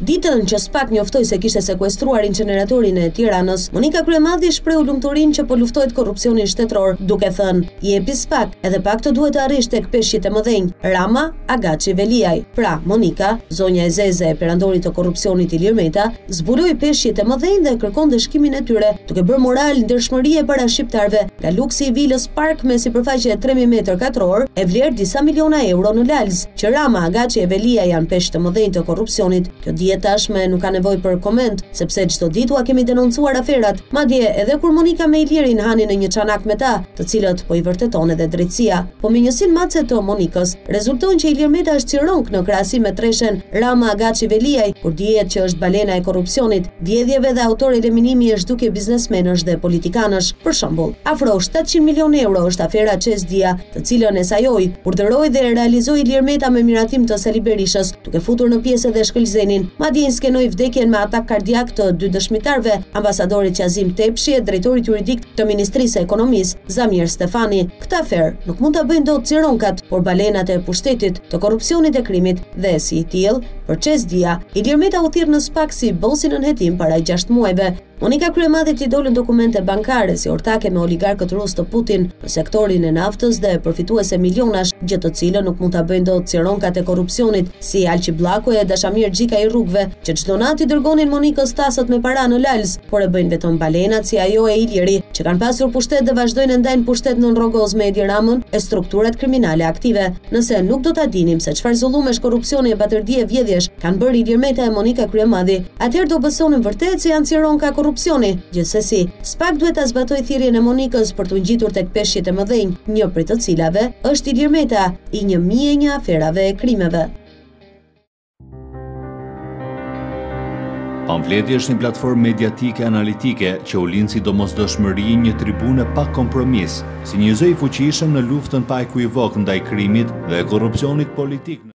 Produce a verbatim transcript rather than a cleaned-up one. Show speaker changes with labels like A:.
A: Ditën që SPAK njoftoi se kishte sekuestruar inceneratorin e Tiranës, Monika Kryemadhi shpreu lumturinë që po luftohet korrupsionin shtetëror, duke thënë: "Jepi SPAK, edhe pak të duhet të arrish tek peshqit e mëdhenj, Rama, Agaçi, Veliaj." Pra, Monika, zonja e zeze e perandorit të korrupsionit Ilir Meta, zbuloi peshqit e mëdhenj dhe kërkon dëshkimin e tyre, duke bërë moral ndershmëri e para shqiptarëve, nga luksi i vilës Park me sipërfaqe tre mijë metër katror, e vlerë disa miliona euro në Lalz, që Rama, Agaçi e Veliaj janë peshq të mëdhenj të korrupsionit. Kjo dihet tashme nuk ka nevojë për koment, sepse çdo ditë ua kemi denoncuar aferat, madje edhe kur Monika me Ilirin hanin në një çanak me ta, të cilët po i vërteton edhe drejtësia. Po me njësin mace të Monikës, rezulton që Ilir Meta është cironk në krahasim me treshen Rama, Agaçi, Veliaj, kur dihet që është balena e korrupsionit, vjedhjeve dhe autor eliminimi është duke biznesmenësh dhe politikanësh. Për shembull, afro shtatëqind milionë euro është afera Çesdia, të cilën e sajoi, urdhëroi dhe realizoi Ilir Meta me miratim të Sali Berishës, duke futur në pjesë edhe Shkëlzenin. Madje skenoi vdekjen me atak kardiak të dy dëshmitarve, ambasadorit Qazim Tepshi e drejtorit juridik të Ministrisë së Ekonomisë, Zamir Stefani. Këtë aferë nuk mund ta bëjnë dot cironkat, por balenat e pushtetit, të korrupsionit e krimit, dhe si i tillë, për Çesdia, Ilir Meta u thirr në SPAK si bosi në hetim para gjashtë muajve. Monika Kryemadhi i dolën dokumente bankare si ortake me oligarkët rus të Putin në sektorin e naftës dhe përfituese milionash, gjë të cilën nuk mund ta bëjnë dot cironkat e korrupsionit, si Alqi Bllaku e Dashamir Xhika i rrugëve, që çdo natë i dërgonin Monikës tasat me para në Lalz, por e bëjnë vetëm balenat si ajo e Iliri, që kanë pasur pushtet dhe vazhdojnë ndajnë pushtet në rrogoz me Edi Ramën e strukturat kriminale aktive. Nëse nuk do ta dinim se çfarë zullumesh, korrupsioni e batërdie vjedhjesh kanë bërë Ilir Meta e Monika Kryemadhi, atëherë do besonin vërtet se janë cironka korrupsioni. Gjithsesi, SPAK duhet ta zbatojë thirrjen e Monikës për të ngjitur tek peshqit e mëdhenj, një prej të cilave është Ilir Meta, i një mijë e një aferave e krimeve.
B: Pamfleti është një platformë mediatike analitike që u lind si domosdoshmëri, një tribune pa kompromis, si një zë i fuqishëm në luftën pa ekuivok ndaj krimit dhe korrupsionit politik.